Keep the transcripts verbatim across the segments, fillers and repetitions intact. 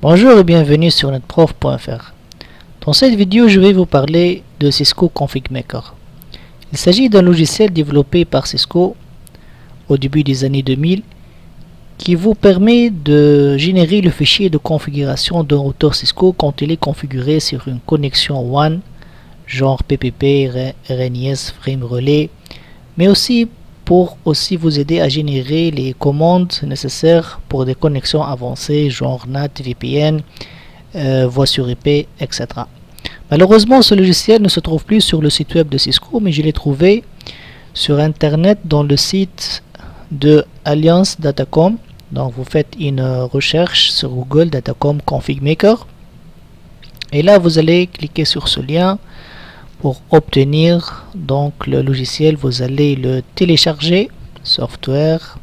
Bonjour et bienvenue sur netprof point f r. Dans cette vidéo, je vais vous parler de Cisco Config Maker. Il s'agit d'un logiciel développé par Cisco au début des années deux mille qui vous permet de générer le fichier de configuration d'un routeur Cisco quand il est configuré sur une connexion WAN, genre P P P, R N I S, Frame Relay, mais aussi pour aussi vous aider à générer les commandes nécessaires pour des connexions avancées, genre N A T, V P N, euh, voix sur I P, et cetera. Malheureusement, ce logiciel ne se trouve plus sur le site web de Cisco, mais je l'ai trouvé sur Internet dans le site de Alliance Datacom. Donc vous faites une recherche sur Google Datacom Config Maker et là vous allez cliquer sur ce lien pour obtenir donc le logiciel. Vous allez le télécharger, software,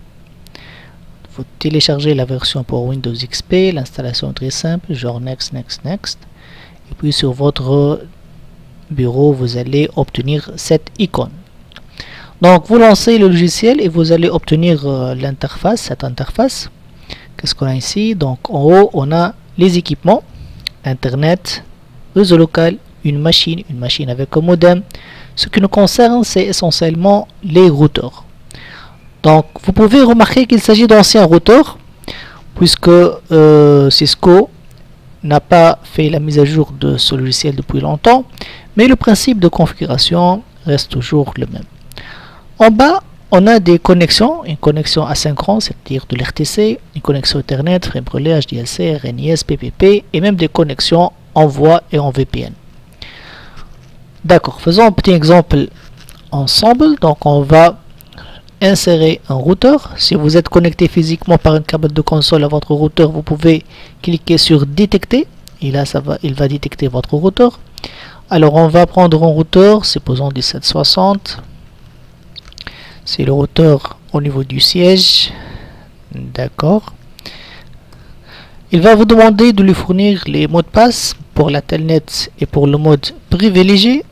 vous téléchargez la version pour Windows X P, l'installation est très simple, genre next, next, next, et puis sur votre bureau vous allez obtenir cette icône. Donc vous lancez le logiciel et vous allez obtenir euh, l'interface, cette interface. Qu'est-ce qu'on a ici? Donc en haut on a les équipements, internet, réseau local, une machine, une machine avec un modem. Ce qui nous concerne, c'est essentiellement les routeurs. Donc vous pouvez remarquer qu'il s'agit d'anciens routeurs puisque euh, Cisco n'a pas fait la mise à jour de ce logiciel depuis longtemps, mais le principe de configuration reste toujours le même. En bas, on a des connexions, une connexion asynchrone, c'est-à-dire de l'R T C, une connexion Ethernet, Frame Relay, H D L C, R N I S, P P P, et même des connexions en voix et en V P N. D'accord, faisons un petit exemple ensemble. Donc on va insérer un routeur. Si vous êtes connecté physiquement par un câble de console à votre routeur, vous pouvez cliquer sur détecter, et là ça va, il va détecter votre routeur. Alors on va prendre un routeur, supposons dix-sept soixante. C'est le routeur au niveau du siège. D'accord. Il va vous demander de lui fournir les mots de passe pour la telnet et pour le mode privilégié.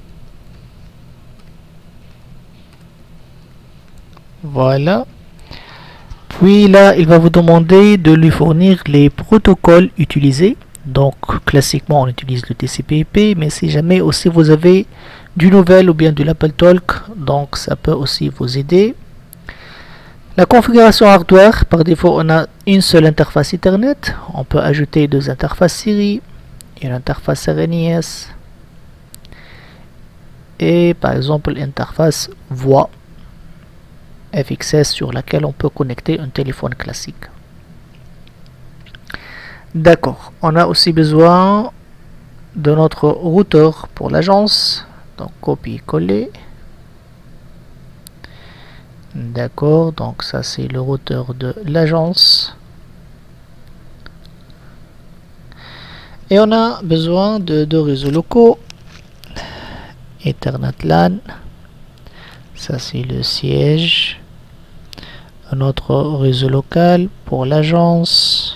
Voilà. Puis là, il va vous demander de lui fournir les protocoles utilisés. Donc, classiquement, on utilise le T C P I P, mais si jamais aussi vous avez du nouvel ou bien de l'Apple Talk, donc ça peut aussi vous aider. La configuration hardware, par défaut, on a une seule interface Ethernet. On peut ajouter deux interfaces Siri, une interface R N I S et par exemple l'interface voix F X S sur laquelle on peut connecter un téléphone classique. D'accord, on a aussi besoin de notre routeur pour l'agence, donc copier-coller. D'accord, donc ça c'est le routeur de l'agence. Et on a besoin de deux réseaux locaux, Ethernet LAN, ça c'est le siège, un autre réseau local pour l'agence.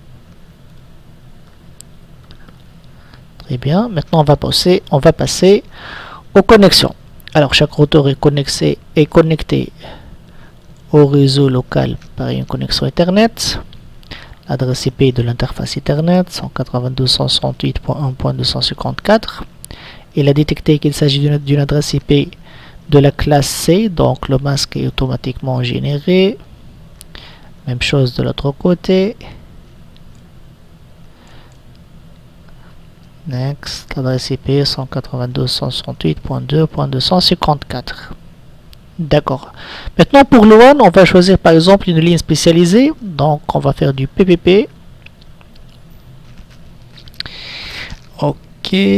Très bien, maintenant on va passer, on va passer aux connexions. Alors chaque routeur est connecté, est connecté au réseau local par une connexion Ethernet. L'adresse I P de l'interface Ethernet cent quatre-vingt-deux dot cent soixante-huit dot un point deux cent cinquante-quatre. Il a détecté qu'il s'agit d'une adresse I P de la classe C, donc le masque est automatiquement généré. Même chose de l'autre côté. Next, l'adresse I P cent quatre-vingt-deux dot cent soixante-huit dot deux point deux cent cinquante-quatre. D'accord. Maintenant pour le WAN, on va choisir par exemple une ligne spécialisée. Donc on va faire du P P P. Ok.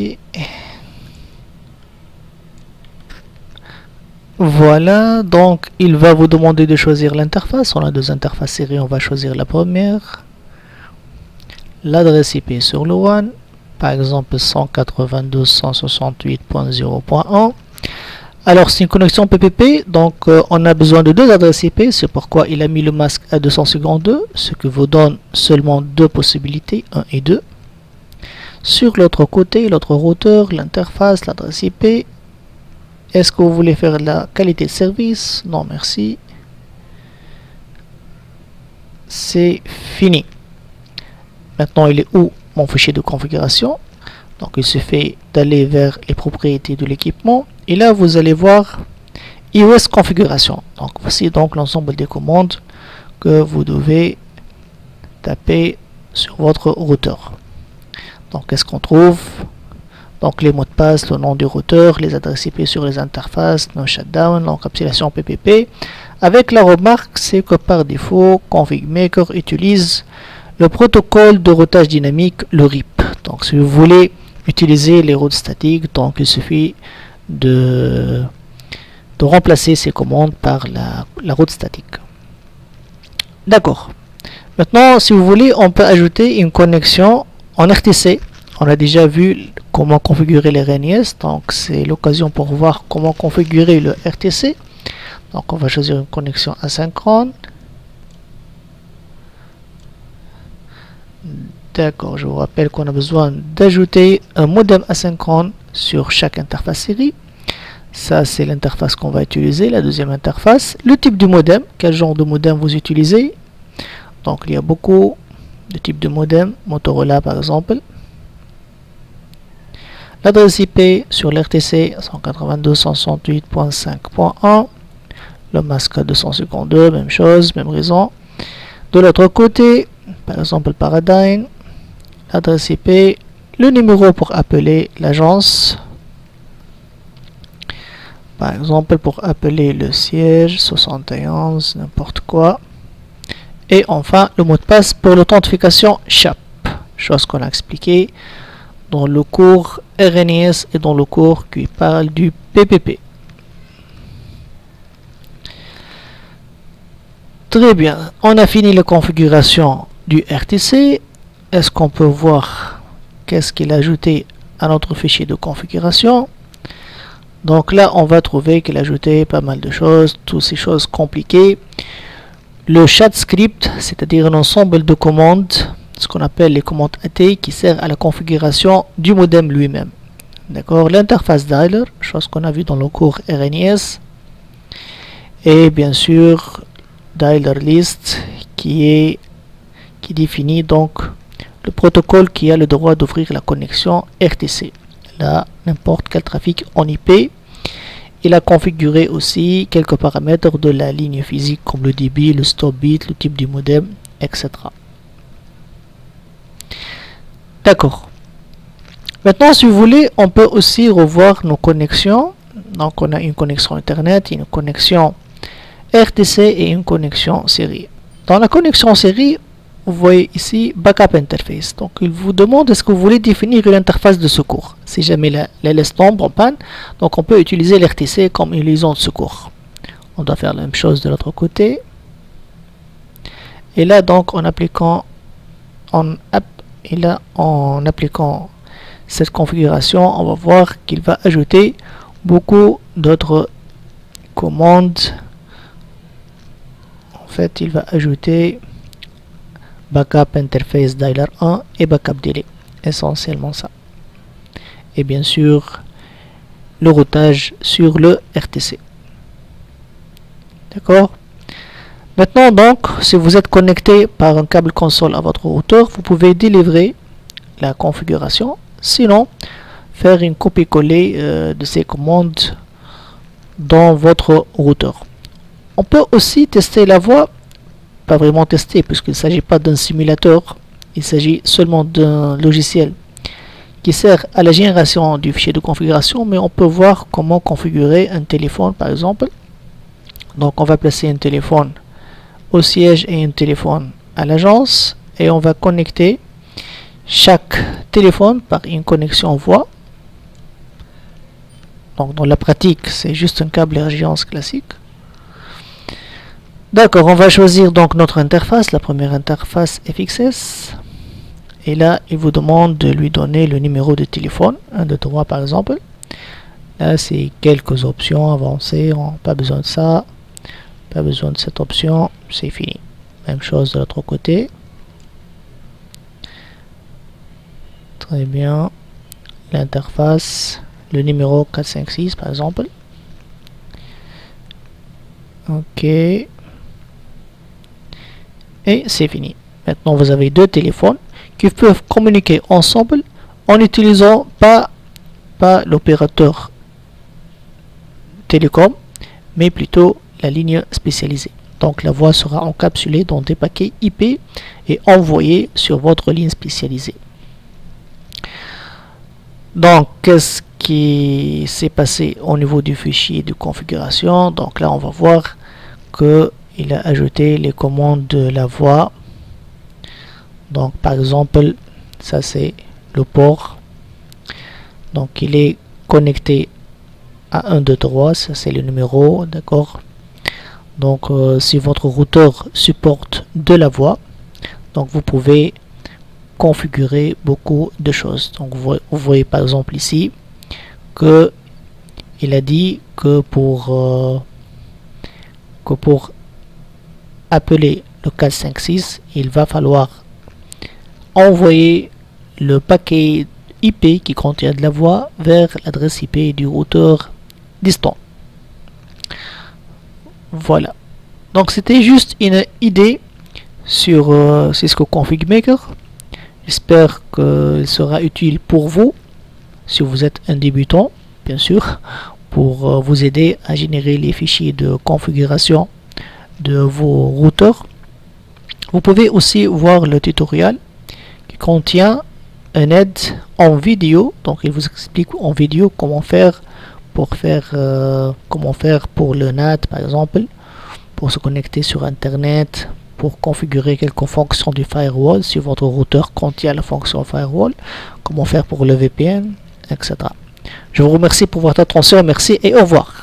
Voilà, donc il va vous demander de choisir l'interface. On a deux interfaces séries, on va choisir la première. L'adresse I P sur le WAN, par exemple cent quatre-vingt-deux dot cent soixante-huit dot zéro point un. Alors c'est une connexion P P P, donc euh, on a besoin de deux adresses I P, c'est pourquoi il a mis le masque à deux cent cinquante-deux, ce qui vous donne seulement deux possibilités, un et deux. Sur l'autre côté, l'autre routeur, l'interface, l'adresse I P. Est-ce que vous voulez faire la qualité de service? Non, merci. C'est fini. Maintenant, il est où mon fichier de configuration? Donc, il suffit d'aller vers les propriétés de l'équipement. Et là, vous allez voir iOS configuration. Donc, voici donc l'ensemble des commandes que vous devez taper sur votre routeur. Donc, qu'est-ce qu'on trouve? Donc, les mots de passe, le nom du routeur, les adresses I P sur les interfaces, no shutdown, l'encapsulation P P P. Avec la remarque, c'est que par défaut, Config Maker utilise le protocole de routage dynamique, le R I P. Donc, si vous voulez utiliser les routes statiques, donc il suffit de, de remplacer ces commandes par la, la route statique. D'accord. Maintenant, si vous voulez, on peut ajouter une connexion en R T C. On a déjà vu comment configurer les R N I S, donc c'est l'occasion pour voir comment configurer le R T C. Donc on va choisir une connexion asynchrone. D'accord, je vous rappelle qu'on a besoin d'ajouter un modem asynchrone sur chaque interface série. Ça, c'est l'interface qu'on va utiliser, la deuxième interface. Le type du modem, quel genre de modem vous utilisez. Donc il y a beaucoup de types de modem, Motorola par exemple. L'adresse I P sur l'R T C cent quatre-vingt-deux dot cent soixante-huit dot cinq dot un. Le masque deux cent cinquante-deux, même chose, même raison. De l'autre côté, par exemple Paradigm, l'adresse I P, le numéro pour appeler l'agence. Par exemple, pour appeler le siège, soixante et onze, n'importe quoi. Et enfin, le mot de passe pour l'authentification S H A P, chose qu'on a expliqué dans le cours R N I S et dans le cours qui parle du P P P. Très bien, on a fini la configuration du R T C. Est-ce qu'on peut voir qu'est-ce qu'il a ajouté à notre fichier de configuration? Donc là, on va trouver qu'il a ajouté pas mal de choses, toutes ces choses compliquées. Le chat script, c'est-à-dire un ensemble de commandes, ce qu'on appelle les commandes A T, qui sert à la configuration du modem lui-même. D'accord, l'interface dialer, chose qu'on a vu dans le cours R N I S. Et bien sûr, dialer list, qui est qui définit donc le protocole qui a le droit d'ouvrir la connexion R T C. Là, n'importe quel trafic en I P. Il a configuré aussi quelques paramètres de la ligne physique comme le débit, le stop bit, le type du modem, et cetera. D'accord. Maintenant, si vous voulez, on peut aussi revoir nos connexions. Donc, on a une connexion Internet, une connexion R T C et une connexion série. Dans la connexion série, vous voyez ici Backup Interface. Donc, il vous demande est-ce que vous voulez définir une interface de secours. Si jamais la, la laisse tombe en panne, donc on peut utiliser l'R T C comme une liaison de secours. On doit faire la même chose de l'autre côté. Et là, donc, en appliquant, en, et là, en appliquant cette configuration, on va voir qu'il va ajouter beaucoup d'autres commandes. En fait, il va ajouter Backup Interface Dialer un et Backup Delay, essentiellement ça. Et bien sûr, le routage sur le R T C. D'accord? Maintenant, donc, si vous êtes connecté par un câble console à votre routeur, vous pouvez délivrer la configuration. Sinon, faire une copie-coller euh, de ces commandes dans votre routeur. On peut aussi tester la voix. Pas vraiment tester puisqu'il ne s'agit pas d'un simulateur, il s'agit seulement d'un logiciel qui sert à la génération du fichier de configuration, mais on peut voir comment configurer un téléphone par exemple. Donc on va placer un téléphone au siège et un téléphone à l'agence et on va connecter chaque téléphone par une connexion voix. Donc dans la pratique c'est juste un câble R J onze classique. D'accord, on va choisir donc notre interface, la première interface F X S. Et là, il vous demande de lui donner le numéro de téléphone, un, deux, trois par exemple. Là, c'est quelques options avancées, on n'a pas besoin de ça. Pas besoin de cette option, c'est fini. Même chose de l'autre côté. Très bien. L'interface, le numéro quatre cinq six par exemple. Ok. Et c'est fini. Maintenant, vous avez deux téléphones qui peuvent communiquer ensemble en n'utilisant pas, pas l'opérateur télécom, mais plutôt la ligne spécialisée. Donc la voix sera encapsulée dans des paquets I P et envoyée sur votre ligne spécialisée. Donc qu'est-ce qui s'est passé au niveau du fichier de configuration? Donc là on va voir que il a ajouté les commandes de la voix. Donc par exemple, ça c'est le port. Donc il est connecté à un, deux, trois, ça c'est le numéro, d'accord. Donc euh, si votre routeur supporte de la voix, donc vous pouvez configurer beaucoup de choses. Donc vous, vous voyez par exemple ici que il a dit que pour euh, que pour appeler le quatre cinq six, il va falloir envoyer le paquet I P qui contient de la voix vers l'adresse I P du routeur distant. Voilà. Donc c'était juste une idée sur euh, Cisco Config Maker. J'espère qu'il sera utile pour vous si vous êtes un débutant, bien sûr, pour euh, vous aider à générer les fichiers de configuration de vos routeurs. Vous pouvez aussi voir le tutoriel qui contient une aide en vidéo. Donc il vous explique en vidéo comment faire pour faire euh, comment faire pour le N A T par exemple, pour se connecter sur internet, pour configurer quelques fonctions du firewall si votre routeur contient la fonction firewall, comment faire pour le V P N, et cetera. Je vous remercie pour votre attention, merci et au revoir.